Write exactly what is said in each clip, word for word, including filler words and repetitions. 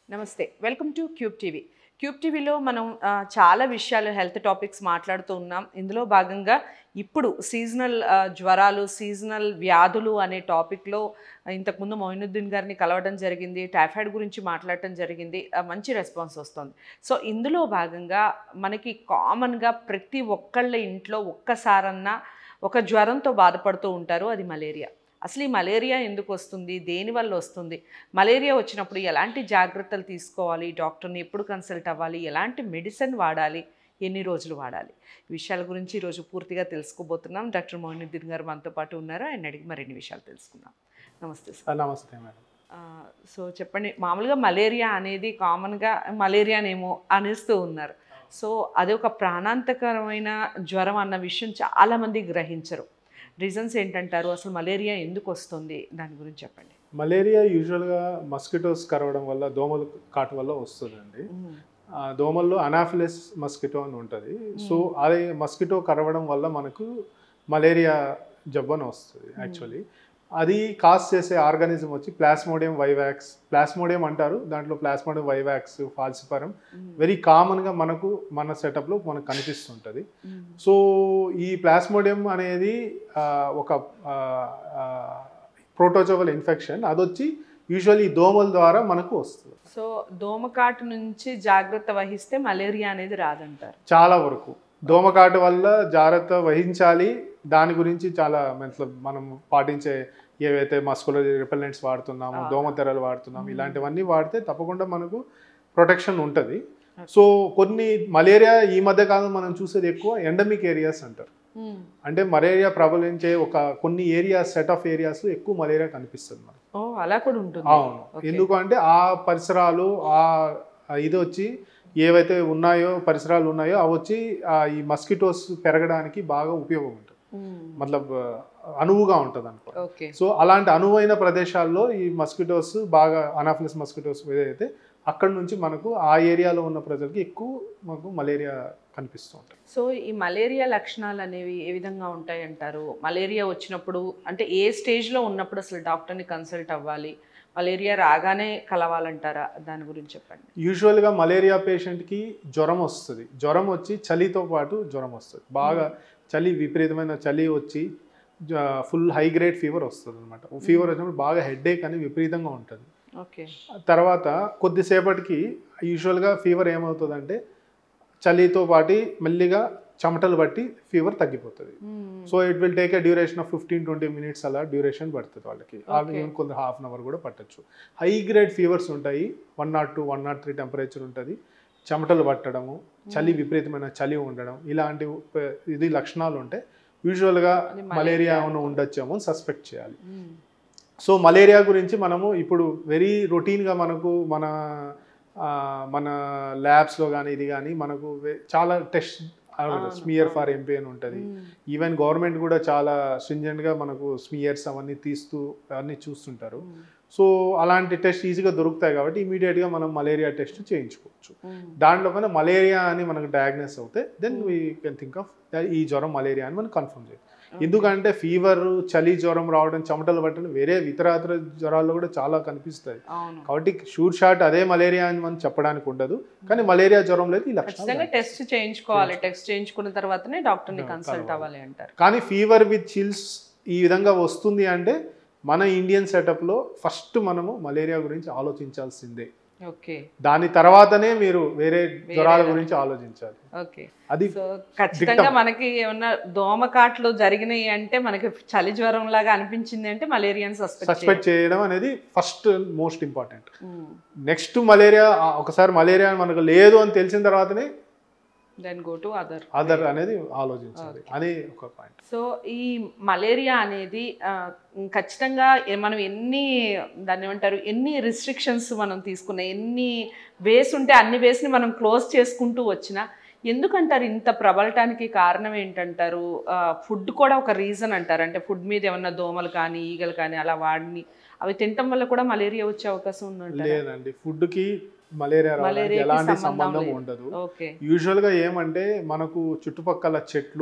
నమస్తే welcome to Cube TV Cube టీవీలో మనం ఆ, చాలా విషయాలు హెల్త్ టాపిక్స్ మాట్లాడుతూ ఉన్నాం. ఇందులో భాగంగా ఇప్పుడు సీజనల్ ఆ, జ్వరాలు సీజనల్ వ్యాధులు అనే టాపిక్లో ఇంతకుముందు మొయినుద్దీన్ గారిని కలవడం జరిగింది. టైఫాయిడ్ గురించి మాట్లాడటం జరిగింది. ఆ, మంచి రెస్పాన్స్ వస్తుంది. సో ఇందులో భాగంగా మనకి కామన్గా ప్రతి ఒక్కళ్ళ ఇంట్లో ఒక్కసారన్నా ఒక జ్వరంతో బాధపడుతూ ఉంటారు. అది మలేరియా. అసలు ఈ మలేరియా ఎందుకు వస్తుంది, దేనివల్ల వస్తుంది, మలేరియా వచ్చినప్పుడు ఎలాంటి జాగ్రత్తలు తీసుకోవాలి, డాక్టర్ని ఎప్పుడు కన్సల్ట్ అవ్వాలి, ఎలాంటి మెడిసిన్ వాడాలి, ఎన్ని రోజులు వాడాలి, ఈ విషయాల గురించి ఈరోజు పూర్తిగా తెలుసుకోబోతున్నాం. డాక్టర్ మోయినుద్దీన్ గారు మనతో పాటు ఉన్నారు. ఆయన అడిగి మరిన్ని విషయాలు తెలుసుకుందాం. నమస్తే సార్. నమస్తే మేడం. సో చెప్పండి, మామూలుగా మలేరియా అనేది కామన్గా మలేరియానేమో అనేస్తూ ఉన్నారు. సో అది ఒక ప్రాణాంతకరమైన జ్వరం అన్న విషయం చాలామంది గ్రహించరు. రీజన్స్ ఏంటంటారు, అసలు మలేరియా ఎందుకు వస్తుంది, దాని గురించి చెప్పండి. మలేరియా యూజువల్గా మస్కిటోస్ కరవడం వల్ల, దోమలు కాటు వల్ల వస్తుందండి. దోమల్లో అనాఫిలిస్ మస్కిటో అని ఉంటుంది. సో అది మస్కిటో కరవడం వల్ల మనకు మలేరియా జబ్బు అని వస్తుంది. యాక్చువల్లీ అది కాజ్ చేసే ఆర్గానిజం వచ్చి ప్లాస్మోడియం వైవాక్స్. ప్లాస్మోడియం అంటారు, దాంట్లో ప్లాస్మోడియం వైవాక్స్, ఫాల్సిఫరం వెరీ కామన్గా మనకు మన సెటప్లో మనకు కనిపిస్తుంటుంది. సో ఈ ప్లాస్మోడియం అనేది ఒక ప్రోటోజోవల్ ఇన్ఫెక్షన్. అది వచ్చి యూజువల్లీ దోమల ద్వారా మనకు వస్తుంది. సో దోమకాటు నుంచి జాగ్రత్త వహిస్తే మలేరియా అనేది రాదంటారు. చాలా వరకు దోమకాటు వల్ల జాగ్రత్త వహించాలి. దాని గురించి చాలా మనం పాటించే ఏవైతే మస్కులర్ రిపెల్లెంట్స్ వాడుతున్నాము, దోమతెరలు వాడుతున్నాము, ఇలాంటివన్నీ వాడితే తప్పకుండా మనకు ప్రొటెక్షన్ ఉంటుంది. సో కొన్ని మలేరియా ఈ మధ్య కాలం మనం చూసేది ఎక్కువ ఎండమిక్ ఏరియాస్ అంటారు. అంటే మలేరియా ప్రబలించే ఒక కొన్ని ఏరియాస్, సెట్ ఆఫ్ ఏరియాస్ ఎక్కువ మలేరియా కనిపిస్తుంది మనకు. అలా కూడా ఉంటుంది. అవును, ఎందుకంటే ఆ పరిసరాలు ఆ ఇది వచ్చి ఏవైతే ఉన్నాయో పరిసరాలు ఉన్నాయో అవి వచ్చి ఈ మస్కిటోస్ పెరగడానికి బాగా ఉపయోగం ఉంటుంది. మతలబ్ అనువుగా ఉంటుంది అనుకో. సో అలాంటి అనువైన ప్రదేశాల్లో ఈ మస్కిటోస్ బాగా, అనాఫిలిస్ మస్కిటోస్ ఏదైతే అక్కడ నుంచి మనకు ఆ ఏరియాలో ఉన్న ప్రజలకి ఎక్కువ మనకు మలేరియా కనిపిస్తూ ఉంటుంది. సో ఈ మలేరియా లక్షణాలు అనేవి ఏ విధంగా ఉంటాయి అంటారు? మలేరియా వచ్చినప్పుడు అంటే ఏ స్టేజ్లో ఉన్నప్పుడు అసలు డాక్టర్ని కన్సల్ట్ అవ్వాలి, మలేరియా రాగానే కలవాలంటారా, దాని గురించి చెప్పండి. యూజువల్గా మలేరియా పేషెంట్కి జ్వరం వస్తుంది. జ్వరం వచ్చి చలితో పాటు జ్వరం వస్తుంది. బాగా చలి, విపరీతమైన చలి వచ్చి ఫుల్ హై గ్రేడ్ ఫీవర్ వస్తుంది అనమాట. ఫీవర్ వచ్చినప్పుడు బాగా హెడేక్ అని విపరీతంగా ఉంటుంది. ఓకే. తర్వాత కొద్దిసేపటికి యూజువల్గా ఫీవర్ ఏమవుతుందంటే చలితో పాటు మెల్లిగా చెమటలు బట్టి ఫీవర్ తగ్గిపోతుంది. So it will take a duration of fifteen twenty minutes అలా డ్యూరేషన్ పడుతుంది వాళ్ళకి. కొంత హాఫ్ అన్ అవర్ కూడా పట్టచ్చు. హై గ్రేడ్ ఫీవర్స్ ఉంటాయి, one nought two one nought three temperature ఉంటుంది, చెమటలు పట్టడము, చలి విపరీతమైన చలి ఉండడం, ఇలాంటి ఇది లక్షణాలు ఉంటే యూజువల్గా మలేరియా ఉండొచ్చేమో సస్పెక్ట్ చేయాలి. సో మలేరియా గురించి మనము ఇప్పుడు వెరీ రొటీన్గా మనకు మన మన ల్యాబ్స్లో కానీ ఇది కానీ మనకు చాలా టెస్ట్, స్మియర్ ఫర్ ఎంపీ అని ఉంటుంది. ఈవెన్ గవర్నమెంట్ కూడా చాలా స్ట్రింజెంట్గా మనకు స్మియర్స్ అవన్నీ తీస్తూ అవన్నీ చూస్తుంటారు. సో అలాంటి టెస్ట్ ఈజీగా దొరుకుతాయి కాబట్టి ఇమీడియట్గా మనం మలేరియా టెస్ట్ చేయించుకోవచ్చు. దాంట్లో కన్నా మలేరియా అని మనకు డయాగ్నోస్ అవుతే then we can think of ఈ జ్వరం మలేరియా అని మనం కన్ఫర్మ్ చేయాలి. ఎందుకంటే ఫీవర్, చలి, జ్వరం రావడం, చెమటలు పట్టడం వేరే ఇతరాతర జ్వరాల్లో కూడా చాలా కనిపిస్తాయి. కాబట్టి షూట్ షాట్ అదే మలేరియా అని మనం చెప్పడానికి ఉండదు. కానీ మలేరియా జ్వరం లేదు ఈ లక్షణాలు. టెస్ట్ చేయించుకోవాలి. టెస్ట్ చేయించుకున్న తర్వాతనే డాక్టర్ని కన్సల్ట్ అవ్వాలి అంటారు. కానీ ఫీవర్ విత్ చిల్స్ ఈ విధంగా వస్తుంది అంటే మన ఇండియన్ సెటప్లో ఫస్ట్ మనము మలేరియా గురించి ఆలోచించాల్సిందే. ఓకే. దాని తర్వాతనే మీరు వేరే జ్వరాల గురించి ఆలోచించాలి. ఓకే. అది ఖచ్చితంగా మనకి ఏమన్నా దోమకాట్లు జరిగినాయి అంటే, మనకి చలి జ్వరం లాగా అనిపించింది అంటే మలేరియాని సస్పెక్ట్ చేయడం అనేది first most important. Next malaria, ఒకసారి మలేరియా మనకు లేదు అని తెలిసిన తర్వాతనే then go to other other అనేది ఆలోచించాలి అని ఒక పాయింట్. సో ఈ మలేరియా అనేది ఖచ్చితంగా మనం ఎన్ని దాన్ని ఏమంటారు ఎన్ని రిస్ట్రిక్షన్స్ మనం తీసుకున్నా, ఎన్ని వేస్ ఉంటే అన్ని వేస్ని మనం క్లోజ్ చేసుకుంటూ వచ్చినా ఎందుకంటారు ఇంత ప్రబలటానికి కారణం ఏంటంటారు? ఫుడ్ కూడా ఒక రీజన్ అంటారు. అంటే ఫుడ్ మీద ఏమన్నా దోమలు కానీ ఈగలు కానీ అలా వాడిని అవి తినటం వల్ల కూడా మలేరియా వచ్చే అవకాశం ఉందంట. లేదండి, ఫుడ్కి మలేరియా ఎలాంటి సంబంధం ఉండదు. యూజువల్గా ఏమంటే మనకు చుట్టుపక్కల చెట్లు,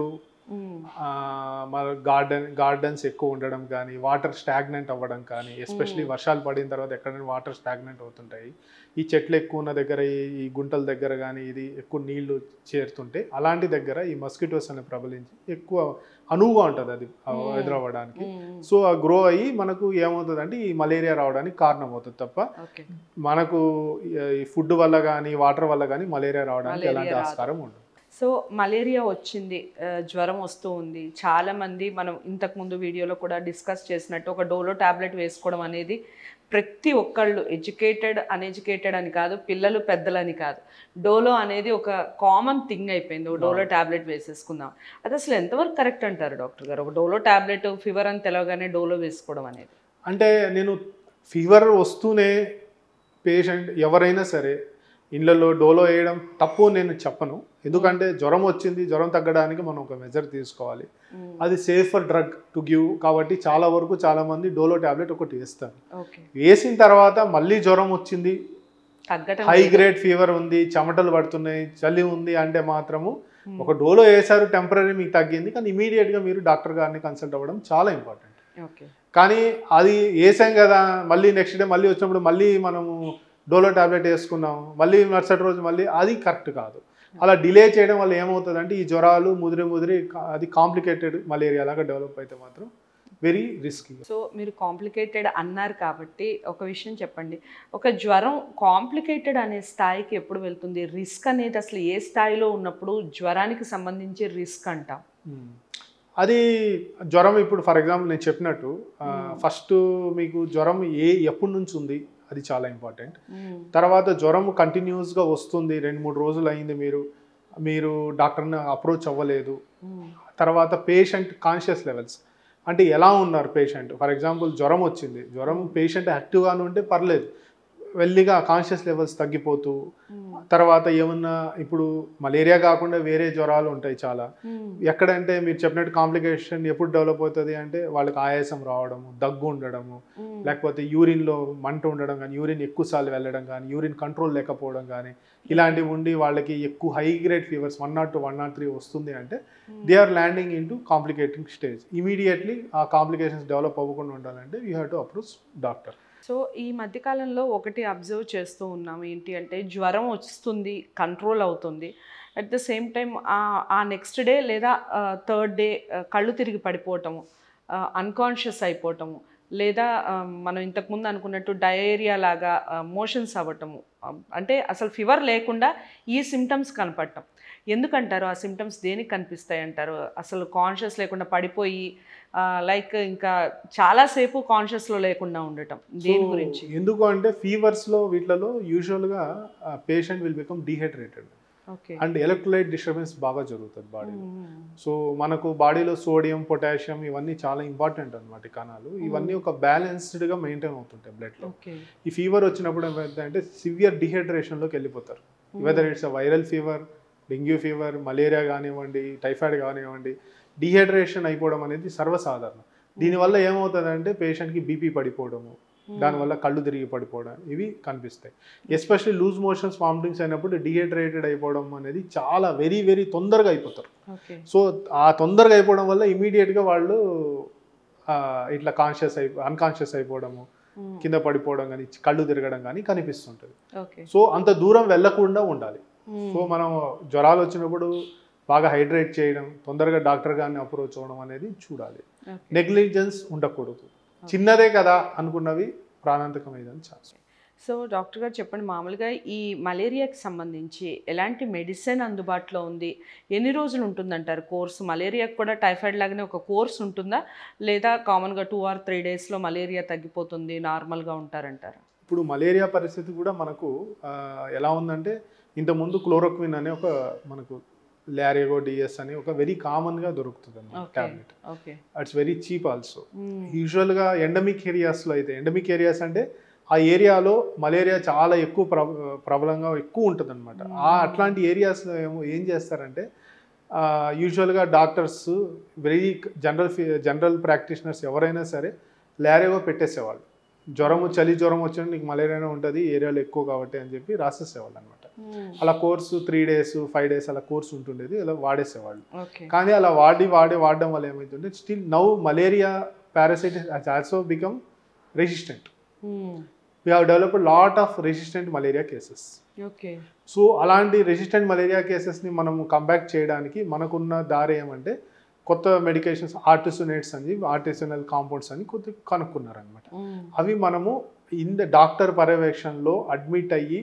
మన గార్డెన్ గార్డెన్స్ ఎక్కువ ఉండడం కానీ, వాటర్ స్టాగ్నెంట్ అవ్వడం కానీ, ఎస్పెషలీ వర్షాలు పడిన తర్వాత ఎక్కడైనా వాటర్ స్టాగ్నెంట్ అవుతుంటాయి. ఈ చెట్లు ఎక్కువ ఉన్న దగ్గర, ఈ గుంటల దగ్గర కానీ ఇది ఎక్కువ నీళ్లు చేరుతుంటే అలాంటి దగ్గర ఈ మస్కిటోస్ అనే ప్రబలించి ఎక్కువ అనువుగా ఉంటుంది అది ఎదురవ్వడానికి. సో ఆ గ్రో అయ్యి మనకు ఏమవుతుంది అంటే ఈ మలేరియా రావడానికి కారణం అవుతుంది తప్ప మనకు ఈ ఫుడ్ వల్ల కానీ వాటర్ వల్ల కానీ మలేరియా రావడానికి ఎలాంటి ఆస్కారం ఉండదు. సో మలేరియా వచ్చింది, జ్వరం వస్తూ ఉంది, చాలామంది మనం ఇంతకుముందు వీడియోలో కూడా డిస్కస్ చేసినట్టు ఒక డోలో ట్యాబ్లెట్ వేసుకోవడం అనేది ప్రతి ఒక్కళ్ళు ఎడ్యుకేటెడ్ అన్ఎడ్యుకేటెడ్ అని కాదు, పిల్లలు పెద్దలని కాదు, డోలో అనేది ఒక కామన్ థింగ్ అయిపోయింది. ఒక డోలో ట్యాబ్లెట్ వేసేసుకుందాం, అది అసలు ఎంతవరకు కరెక్ట్ అంటారు డాక్టర్ గారు? ఒక డోలో ట్యాబ్లెట్ ఫీవర్ అని తెలవగానే డోలో వేసుకోవడం అనేది. అంటే నేను ఫీవర్ వస్తూనే పేషెంట్ ఎవరైనా సరే ఇళ్ళల్లో డోలో వేయడం తప్పు నేను చెప్పను. ఎందుకంటే జ్వరం వచ్చింది, జ్వరం తగ్గడానికి మనం ఒక మెజర్ తీసుకోవాలి. అది సేఫర్ డ్రగ్ టు గివ్ కాబట్టి చాలా వరకు చాలా మంది డోలో ట్యాబ్లెట్ ఒకటి వేస్తారు. వేసిన తర్వాత మళ్ళీ జ్వరం వచ్చింది, హై గ్రేడ్ ఫీవర్ ఉంది, చెమటలు పడుతున్నాయి, చలి ఉంది అంటే మాత్రము ఒక డోలో వేసారు, టెంపరీ మీకు తగ్గింది, కానీ ఇమీడియట్గా మీరు డాక్టర్ గారిని కన్సల్ట్ అవ్వడం చాలా ఇంపార్టెంట్. కానీ అది వేసాం కదా మళ్ళీ నెక్స్ట్ డే మళ్ళీ వచ్చినప్పుడు మళ్ళీ మనము డోలో ట్యాబ్లెట్ వేసుకున్నాం, మళ్ళీ మరుసటి రోజు మళ్ళీ, అది కరెక్ట్ కాదు. అలా డిలే చేయడం వల్ల ఏమవుతుందంటే ఈ జ్వరాలు ముదిరి ముదిరి అది కాంప్లికేటెడ్ మలేరియా లాగా డెవలప్ అయితే మాత్రం వెరీ రిస్కీ. సో మీరు కాంప్లికేటెడ్ అన్నారు కాబట్టి ఒక విషయం చెప్పండి, ఒక జ్వరం కాంప్లికేటెడ్ అనే స్థాయికి ఎప్పుడు వెళ్తుంది? రిస్క్ అనేది అసలు ఏ స్థాయిలో ఉన్నప్పుడు జ్వరానికి సంబంధించి రిస్క్ అంటాం? అది జ్వరం ఇప్పుడు ఫర్ ఎగ్జాంపుల్ నేను చెప్పినట్టు ఫస్ట్ మీకు జ్వరం ఏ ఎప్పటి నుంచి ఉంది అది చాలా ఇంపార్టెంట్. తర్వాత జ్వరం కంటిన్యూస్గా వస్తుంది, రెండు మూడు రోజులు అయింది, మీరు మీరు డాక్టర్ని అప్రోచ్ అవ్వలేదు. తర్వాత పేషెంట్ కాన్షియస్ లెవెల్స్ అంటే ఎలా ఉన్నారు పేషెంట్. ఫర్ ఎగ్జాంపుల్ జ్వరం వచ్చింది, జ్వరం పేషెంట్ యాక్టివ్గానే ఉంటే పర్లేదు, వెళ్ళిగా కాన్షియస్ లెవెల్స్ తగ్గిపోతూ, తర్వాత ఏమన్నా ఇప్పుడు మలేరియా కాకుండా వేరే జ్వరాలు ఉంటాయి చాలా. ఎక్కడంటే మీరు చెప్పినట్టు కాంప్లికేషన్ ఎప్పుడు డెవలప్ అవుతుంది అంటే వాళ్ళకి ఆయాసం రావడము, దగ్గు ఉండడము, లేకపోతే యూరిన్లో మంట ఉండడం కానీ, యూరిన్ ఎక్కువసార్లు వెళ్ళడం కానీ, యూరిన్ కంట్రోల్ లేకపోవడం కానీ, ఇలాంటివి ఉండి వాళ్ళకి ఎక్కువ high grade fevers one nought two one nought three వస్తుంది అంటే they are landing into complicating stage. Immediately ఆ కాంప్లికేషన్స్ డెవలప్ అవ్వకుండా ఉండాలంటే you have to approach doctor. So ఈ మధ్యకాలంలో ఒకటి అబ్జర్వ్ చేస్తూ ఉన్నాం, ఏంటి అంటే జ్వరం వస్తుంది, కంట్రోల్ అవుతుంది, అట్ ద సేమ్ టైం ఆ నెక్స్ట్ డే లేదా థర్డ్ డే కళ్ళు తిరిగి పడిపోవటము, అన్కాన్షియస్ అయిపోవటము, లేదా మనం ఇంతకుముందు అనుకున్నట్టు డయేరియా లాగా మోషన్స్ అవ్వటము, అంటే అసలు ఫీవర్ లేకుండా ఈ సిమ్టమ్స్ కనపడటం. ఎందుకంటారు ఆ సిమ్టమ్స్ దేనికి కనిపిస్తాయి అంటారు? అసలు కాన్షియస్ లేకుండా పడిపోయి లైక్ ఇంకా చాలాసేపు కాన్షియస్లో లేకుండా ఉండటం దేని గురించి? ఎందుకు అంటే ఫీవర్స్లో వీటిలలో యూజువల్గా patient will become dehydrated and electrolyte disturbance బాగా జరుగుతుంది బాడీలో. సో మనకు బాడీలో సోడియం, పొటాషియం ఇవన్నీ చాలా ఇంపార్టెంట్ అనమాట. ఈ కణాలు ఇవన్నీ ఒక బ్యాలెన్స్డ్గా మెయింటైన్ అవుతుంటాయి బ్లడ్లో. ఈ ఫీవర్ వచ్చినప్పుడు ఏమైందంటే సివియర్ డిహైడ్రేషన్లోకి వెళ్ళిపోతారు. Whether it's a viral fever, dengue fever, malaria కానివ్వండి, టైఫాయిడ్ కానివ్వండి, డిహైడ్రేషన్ అయిపోవడం అనేది సర్వసాధారణం. దీనివల్ల ఏమవుతుందంటే పేషెంట్కి బీపీ పడిపోవడము, దానివల్ల కళ్ళు తిరిగి పడిపోవడం ఇవి కనిపిస్తాయి. ఎస్పెషల్లీ లూజ్ మోషన్స్, వామిటింగ్స్ అయినప్పుడు డిహైడ్రేటెడ్ అయిపోవడం అనేది చాలా వెరీ వెరీ తొందరగా అయిపోతారు. సో ఆ తొందరగా అయిపోవడం వల్ల ఇమీడియట్గా వాళ్ళు ఇట్లా కాన్షియస్ అయి అన్కాన్షియస్ అయిపోవడము, కింద పడిపోవడం కానీ, కళ్ళు తిరగడం కానీ కనిపిస్తుంటుంది. సో అంత దూరం వెళ్ళకుండా ఉండాలి. సో మనం జ్వరాలు వచ్చినప్పుడు బాగా హైడ్రేట్ చేయడం, తొందరగా డాక్టర్ గారిని అప్రోచ్ అవ్వడం అనేది చూడాలి. నెగ్లిజెన్స్ ఉండకూడదు. చిన్నదే కదా అనుకున్నవి ప్రాణాంతకమైందని ఛాన్స్. సో డాక్టర్ గారు చెప్పండి, మామూలుగా ఈ మలేరియాకి సంబంధించి ఎలాంటి మెడిసిన్ అందుబాటులో ఉంది, ఎన్ని రోజులు ఉంటుందంటారు కోర్సు? మలేరియాకి కూడా టైఫాయిడ్ లాగానే ఒక కోర్స్ ఉంటుందా, లేదా కామన్గా టూ ఆర్ త్రీ డేస్లో మలేరియా తగ్గిపోతుంది, నార్మల్గా ఉంటారంటారు? ఇప్పుడు మలేరియా పరిస్థితి కూడా మనకు ఎలా ఉందంటే, ఇంతకుముందు క్లోరోక్విన్ అనే ఒక మనకు లారియగో డిఎస్ అని ఒక వెరీ కామన్గా దొరుకుతుంది అన్నమాట tablet. It's very cheap also. యూజువల్గా ఎండమిక్ ఏరియాస్లో అయితే, ఎండమిక్ ఏరియాస్ అంటే ఆ ఏరియాలో మలేరియా చాలా ఎక్కువ ప్ర ప్రబలంగా ఎక్కువ ఉంటుంది అనమాట. ఆ అట్లాంటి ఏరియాస్లో ఏమో ఏం చేస్తారంటే యూజువల్గా doctors very general general practitioners ఎవరైనా సరే లారియగో పెట్టేసేవాళ్ళు. జ్వరము, చలి జ్వరం వచ్చిన నీకు మలేరియానే ఉంటుంది ఏరియాలో ఎక్కువ కాబట్టి అని చెప్పి రాసేసేవాళ్ళు అనమాట. అలా course three days five days అలా కోర్సు ఉంటుండేది, అలా వాడేసేవాళ్ళు. ఓకే. కానీ అలా వాడి వాడి వాడడం వల్ల ఏమవుతుంటే still now malaria parasite has also become resistant. We have developed lot of resistant malaria cases. Okay. So అలాంటి రెసిస్టెంట్ మలేరియా కేసెస్ని మనం కంబ్యాక్ చేయడానికి మనకున్న దారి ఏమంటే కొత్త మెడికేషన్స్ ఆర్టిసోనేట్స్ అని ఆర్టిసోనల్ కాంపౌండ్స్ అని కొద్ది కనుక్కున్నారనమాట. అవి మనము ఇన్ ద డాక్టర్ పర్యవేక్షణలో అడ్మిట్ అయ్యి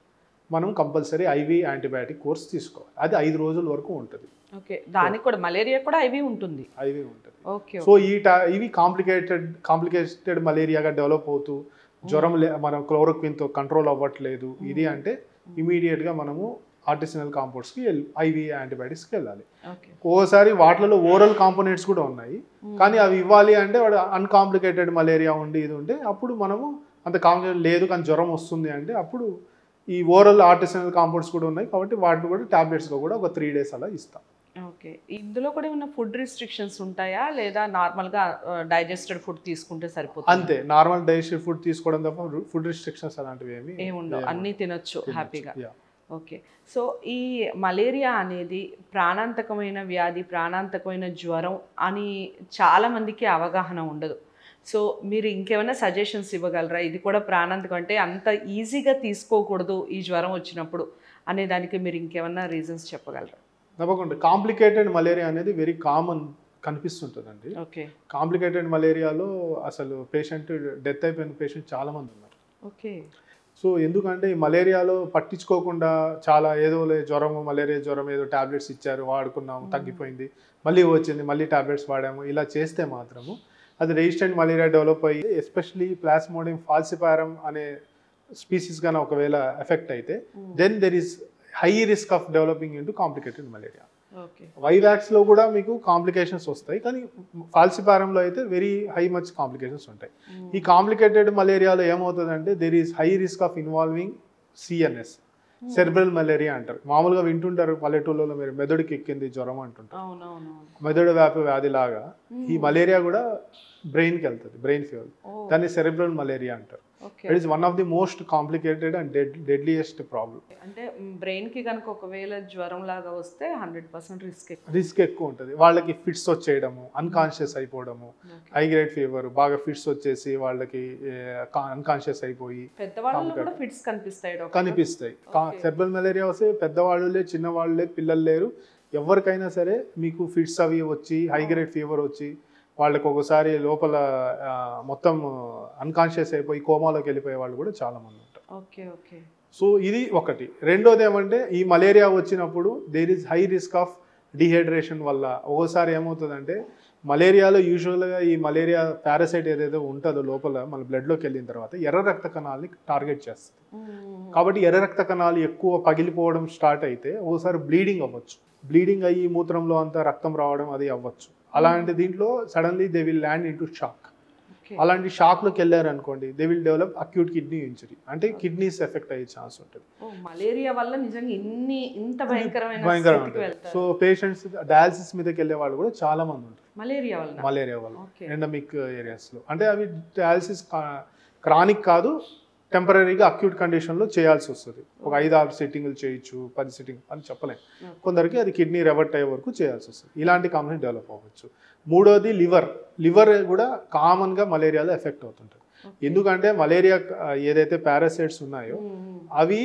మనం కంపల్సరీ ఐవి యాంటీబయాటిక్ కోర్స్ తీసుకోవాలి. అది ఐదు రోజుల వరకు ఉంటుంది. ఓకే. దానికి కూడా మలేరియా కూడా ఐవి ఉంటుంది. ఐవి ఉంటుంది. ఓకే. సో ఈ టా ఇవి కాంప్లికేటెడ్ కాంప్లికేటెడ్ మలేరియాగా డెవలప్ అవుతూ జ్వరం లే మనం క్లోరోక్విన్తో కంట్రోల్ అవ్వట్లేదు ఇది అంటే ఇమీడియట్గా మనము ఆర్టిసనల్ కాంపౌండ్స్కి వెళ్ళి ఐవి యాంటీబయాటిక్స్కి వెళ్ళాలి. ఓసారి వాటిలో ఓరల్ కాంపోనెంట్స్ కూడా ఉన్నాయి, కానీ అవి ఇవ్వాలి అంటే వాడు అన్కాంప్లికేటెడ్ మలేరియా ఉండి ఇది ఉంటే అప్పుడు మనము అంత కాంప్లికేటెడ్ లేదు కానీ జ్వరం వస్తుంది అంటే అప్పుడు ఈ ఓరల్ ఆర్టిసనల్ కాంపౌండ్స్ కూడా ఉన్నాయి కాబట్టి వాటిని కూడా టాబ్లెట్స్గా కూడా ఒక త్రీ డేస్ అలా ఇస్తాం. ఓకే. ఇందులో కూడా ఏమైనా ఫుడ్ రిస్ట్రిక్షన్స్ ఉంటాయా లేదా నార్మల్గా డైజెస్టెడ్ ఫుడ్ తీసుకుంటే సరిపోతుంది? అంతే, నార్మల్ డైజెస్టెడ్ ఫుడ్ తీసుకోవడం తప్ప ఫుడ్ రిస్ట్రిక్షన్స్ అలాంటివి ఏమి ఏముండవు, అన్నీ తినొచ్చు హ్యాపీగా. ఓకే. సో ఈ మలేరియా అనేది ప్రాణాంతకమైన వ్యాధి, ప్రాణాంతకమైన జ్వరం అని చాలామందికి అవగాహన ఉండదు. సో మీరు ఇంకేమైనా సజెషన్స్ ఇవ్వగలరా? ఇది కూడా ప్రాణాంతకం అంటే అంత ఈజీగా తీసుకోకూడదు ఈ జ్వరం వచ్చినప్పుడు అనే దానికి మీరు ఇంకేమైనా రీజన్స్ చెప్పగలరా? తప్పకుండా. కాంప్లికేటెడ్ మలేరియా అనేది వెరీ కామన్ కనిపిస్తుంటుందండి. ఓకే. కాంప్లికేటెడ్ మలేరియాలో అసలు పేషెంట్ డెత్ అయిపోయిన పేషెంట్ చాలామంది ఉన్నారు. ఓకే. సో ఎందుకంటే ఈ మలేరియాలో పట్టించుకోకుండా చాలా ఏదో జ్వరం మలేరియా జ్వరం ఏదో టాబ్లెట్స్ ఇచ్చారు వాడుకున్నాము తగ్గిపోయింది మళ్ళీ వచ్చింది మళ్ళీ టాబ్లెట్స్ వాడాము ఇలా చేస్తే మాత్రము అది రెసిస్టెంట్ మలేరియా డెవలప్ అయ్యి ఎస్పెషలీ ప్లాస్మోడియం ఫాల్సిపారం అనే స్పీసీస్ కానీ ఒకవేళ ఎఫెక్ట్ అయితే then there is high risk of developing into complicated malaria. వైవాక్స్లో కూడా మీకు కాంప్లికేషన్స్ వస్తాయి కానీ ఫాల్సిపారంలో అయితే వెరీ హై మచ్ కాంప్లికేషన్స్ ఉంటాయి. ఈ కాంప్లికేటెడ్ మలేరియాలో ఏమవుతుందంటే there is high risk of involving CNS, cerebral malaria అంటారు. మామూలుగా వింటుంటారు పల్లెటూళ్ళలో మీరు మెదడుకి ఎక్కింది జ్వరం అంటుంటారు. మెదడు వ్యాపి వ్యాధి లాగా ఈ మలేరియా కూడా బ్రెయిన్కి వెళ్తుంది, బ్రెయిన్ ఫీవర్, దాన్ని సెరెబ్రల్ మలేరియా అంటారు. It is one of the most complicated and dead deadliest problem. అంటే బ్రెయిన్కి కనుక ఒకవేళ జ్వరం లాగా వస్తే హండ్రెడ్ పర్సెంట్ రిస్క్ రిస్క్ ఎక్కువ ఉంటుంది. వాళ్ళకి ఫిట్స్ వచ్చేయడము, అన్కాన్షియస్ అయిపోవడము, హై గ్రేడ్ ఫీవర్ బాగా ఫిట్స్ వచ్చేసి వాళ్ళకి అన్కాన్షియస్ అయిపోయి పెద్దవాళ్ళలో కూడా ఫిట్స్ కనిపిస్తాయి కనిపిస్తాయి సెర్బ్రల్ మలేరియా వస్తే పెద్దవాళ్ళే చిన్నవాళ్ళే పిల్లలు లేరు ఎవరికైనా సరే మీకు ఫిట్స్ అవి వచ్చి హై గ్రేడ్ ఫీవర్ వచ్చి వాళ్ళకి ఒకసారి లోపల మొత్తం అన్కాన్షియస్ అయిపోయి కోమాలోకి వెళ్ళిపోయే వాళ్ళు కూడా చాలా మంది ఉంటారు. ఓకే. ఓకే. సో ఇది ఒకటి. రెండోది ఏమంటే ఈ మలేరియా వచ్చినప్పుడు there is high risk of dehydration వల్ల ఒక్కోసారి ఏమవుతుందంటే మలేరియాలో యూజువల్గా ఈ మలేరియా పారాసైట్ ఏదైతే ఉంటుందో లోపల మన బ్లడ్లోకి వెళ్ళిన తర్వాత ఎర్ర రక్త కణాలని టార్గెట్ చేస్తుంది. కాబట్టి ఎర్ర రక్త కణాలు ఎక్కువ పగిలిపోవడం స్టార్ట్ అయితే ఒకసారి బ్లీడింగ్ అవ్వచ్చు, బ్లీడింగ్ అయ్యి మూత్రంలో అంతా రక్తం రావడం అది అవ్వచ్చు. అలాంటి దీంట్లో suddenly they will land into shock. అలాంటి షాక్లోకి వెళ్ళారు అనుకోండి they will develop acute kidney injury, అంటే కిడ్నీస్ ఎఫెక్ట్ అయ్యే ఛాన్స్ ఉంటుంది. మలేరియా వల్ల నిజంగా ఇన్ని ఇంత భయంకరమైన భయంకరం ఉంటుంది. సో పేషెంట్స్ డయాలసిస్ మీదకి వెళ్ళే వాళ్ళు కూడా చాలా మంది ఉంటారు మలేరియా వల్ల మలేరియా వల్ల ఎండమిక్ ఏరియాస్లో. అంటే అవి డయాలసిస్ క్రానిక్ కాదు, టెంపరీగా అక్యూట్ కండిషన్లో చేయాల్సి వస్తుంది. ఒక ఐదు ఆరు సిట్టింగ్లు చేయొచ్చు, పది సిట్టింగ్ అని చెప్పలేము. కొందరికి అది కిడ్నీ రెవర్ట్ అయ్యే వరకు చేయాల్సి వస్తుంది. ఇలాంటి కాంప్లైంట్ డెవలప్ అవ్వచ్చు. మూడోది లివర్. లివర్ కూడా కామన్గా మలేరియాలో ఎఫెక్ట్ అవుతుంటుంది. ఎందుకంటే మలేరియా ఏదైతే పారాసైట్స్ ఉన్నాయో అవి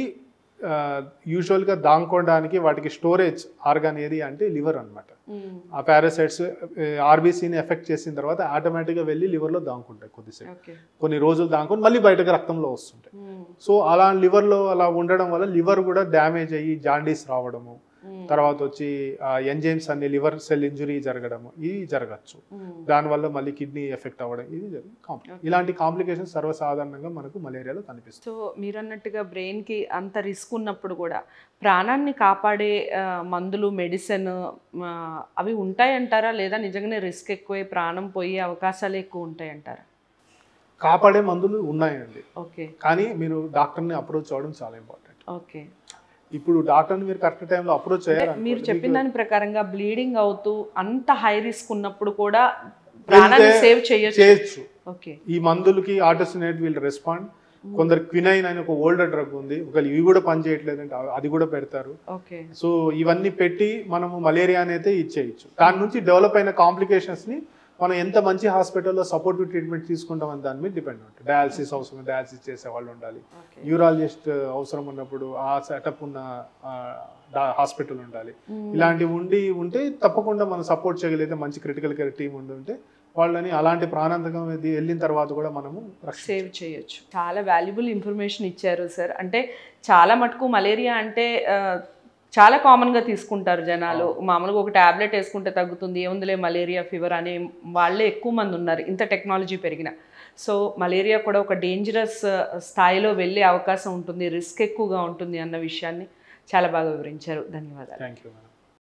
యూజువల్గా దాంకోవడానికి వాటికి స్టోరేజ్ ఆర్గాన్ ఏది అంటే లివర్ అనమాట. ఆ పారాసైట్స్ ఆర్బీసీని ఎఫెక్ట్ చేసిన తర్వాత ఆటోమేటిక్గా వెళ్ళి లివర్లో దాంకుంటాయి కొద్దిసేపు, కొన్ని రోజులు దాంకొని మళ్ళీ బయటకు రక్తంలో వస్తుంటాయి. సో అలా లివర్లో అలా ఉండడం వల్ల లివర్ కూడా డ్యామేజ్ అయ్యి జాండీస్ రావడము, తర్వాత వచ్చి ఎంజైమ్స్ అన్ని లివర్ సెల్ ఇంజురీ జరగడము ఇవి జరగచ్చు. దానివల్ల మళ్ళీ కిడ్నీ ఎఫెక్ట్ అవ్వడం ఇది జరుగుతుంది. ఇలాంటి కాంప్లికేషన్స్ సర్వసాధారణంగా మనకు మలేరియాలో కనిపిస్తుంది. సో మీరు అన్నట్టుగా బ్రెయిన్కి అంత రిస్క్ ఉన్నప్పుడు కూడా ప్రాణాన్ని కాపాడే మందులు మెడిసిన్ అవి ఉంటాయంటారా లేదా నిజంగానే రిస్క్ ఎక్కువై ప్రాణం పోయే అవకాశాలు ఎక్కువ ఉంటాయంటారా? కాపాడే మందులు ఉన్నాయండి. ఓకే. కానీ మీరు డాక్టర్ని అప్రోచ్ అవ్వడం చాలా ఇంపార్టెంట్. ఓకే. ఇప్పుడు డాక్టర్ని మీరు కరెక్ట్ టైంలో అప్రోచ్ చేయాలి. మీరు చెప్పిన దాని ప్రకారంగా బ్లీడింగ్ అవుతూ అంత హై రిస్క్ ఉన్నప్పుడు కూడా ప్రాణాన్ని సేవ్ చేయొచ్చు. ఓకే. ఈ మందులకి ఆర్టిసోనేట్ విల్ రెస్పాండ్ కొందరు క్వినైన్ అని ఒక ఓల్డర్ డ్రగ్ ఉంది, ఒకవేళ ఇవి కూడా పని చేయట్లేదంటే అది కూడా పెడతారు. సో ఇవన్నీ పెట్టి మనము మలేరియా అయితే ఇచ్చేయచ్చు. దాని నుంచి డెవలప్ అయిన కాంప్లికేషన్స్ ని మనం ఎంత మంచి హాస్పిటల్లో సపోర్టివ్ ట్రీట్మెంట్ తీసుకుంటామని దాని మీద డిపెండ్ ఉంటుంది. డయాలసిస్ అవసరం, డయాలసిస్ చేసే వాళ్ళు ఉండాలి. యూరాలజిస్ట్ అవసరం ఉన్నప్పుడు ఆ సెటప్ ఉన్న హాస్పిటల్ ఉండాలి. ఇలాంటివి ఉండి ఉంటే తప్పకుండా మనం సపోర్ట్ చేయగలిగితే మంచి క్రిటికల్ కేర్ టీం ఉండి ఉంటే వాళ్ళని అలాంటి ప్రాణాంతకం వెళ్ళిన తర్వాత కూడా మనము సేవ్ చేయొచ్చు. చాలా వాల్యుబుల్ ఇన్ఫర్మేషన్ ఇచ్చారు సార్. అంటే చాలా మటుకు మలేరియా అంటే చాలా కామన్గా తీసుకుంటారు జనాలు. మామూలుగా ఒక ట్యాబ్లెట్ వేసుకుంటే తగ్గుతుంది, ఏముందిలే మలేరియా ఫీవర్ అనే వాళ్ళే ఎక్కువ మంది ఉన్నారు ఇంత టెక్నాలజీ పెరిగిన. సో మలేరియా కూడా ఒక డేంజరస్ స్థాయిలో వెళ్ళే అవకాశం ఉంటుంది, రిస్క్ ఎక్కువగా ఉంటుంది అన్న విషయాన్ని చాలా బాగా వివరించారు. ధన్యవాదాలు. Thank you.